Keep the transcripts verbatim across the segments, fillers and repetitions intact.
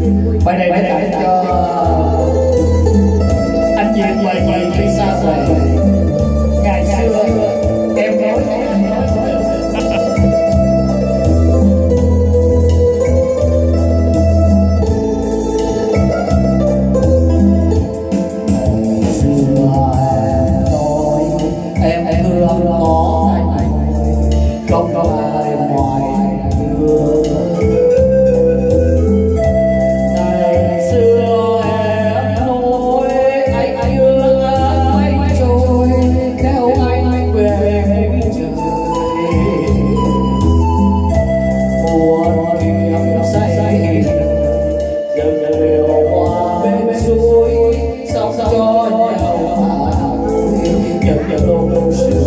Bài này để tặng cho anh Diệp và chị đi xa về. Ngày xưa em nói em em thương có anh không có ai ngoài đường. Ngày xưa em nói anh anh yêu anh trôi theo anh về mũi trời buồn kiếm say dần đều qua bên suối sóng cho nhau nhận nhận lâu lâu sự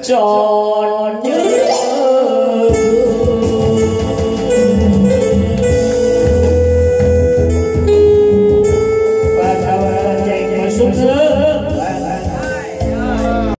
cho